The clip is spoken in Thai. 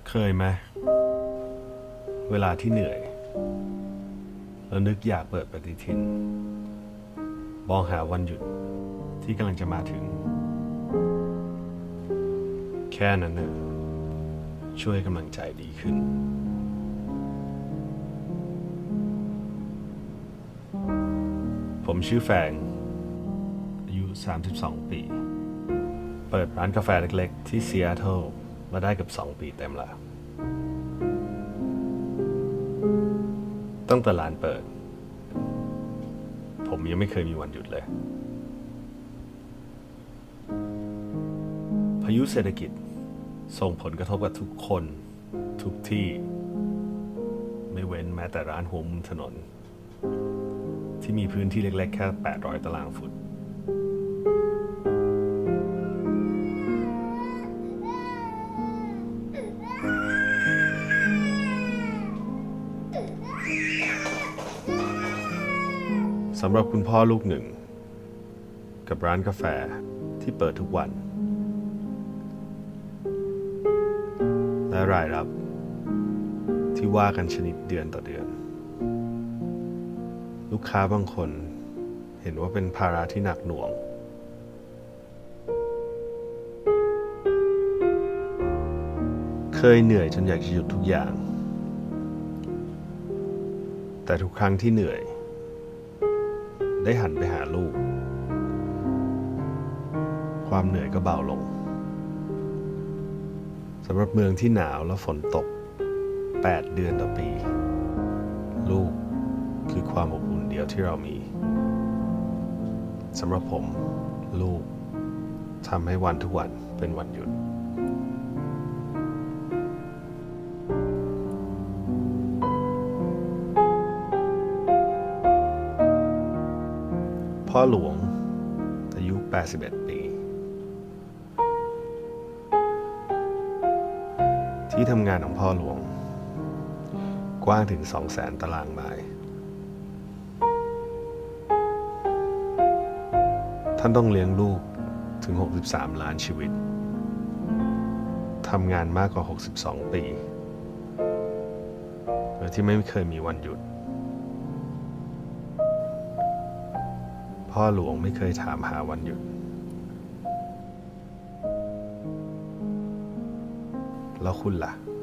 เคยไหมเวลาที่เหนื่อยแล้วนึกอยากเปิดปฏิทินมองหาวันหยุดที่กำลังจะมาถึงแค่นั้นเนอะช่วยกำลังใจดีขึ้นผมชื่อแฟงอายุ32 ปีเปิดร้านกาแฟเล็กๆที่ซีแอตเทิลมาได้กับ2 ปีเต็มแล้วตั้งแต่ร้านเปิดผมยังไม่เคยมีวันหยุดเลยพายุเศรษฐกิจส่งผลกระทบกับทุกคนทุกที่ไม่เว้นแม้แต่ร้านหัวมุมถนนที่มีพื้นที่เล็กๆแค่800 ตารางฟุตสำหรับคุณพ่อลูกหนึ่งกับร้านกาแฟที่เปิดทุกวันและรายรับที่ว่ากันชนิดเดือนต่อเดือนลูกค้าบางคนเห็นว่าเป็นภาระที่หนักหน่วงเคยเหนื่อยจนอยากจะหยุดทุกอย่างแต่ทุกครั้งที่เหนื่อยได้หันไปหาลูกความเหนื่อยก็เบาลงสำหรับเมืองที่หนาวและฝนตก8 เดือนต่อปีลูกคือความอบอุ่นเดียวที่เรามีสำหรับผมลูกทำให้วันทุกวันเป็นวันหยุดพ่อหลวงอายุ81 ปีที่ทำงานของพ่อหลวงกว้างถึง 200,000 ตารางไมล์ท่านต้องเลี้ยงลูกถึง63 ล้านชีวิตทำงานมากกว่า62 ปีโดยที่ไม่เคยมีวันหยุดพ่อหลวงไม่เคยถามหาวันหยุดแล้วคุณล่ะ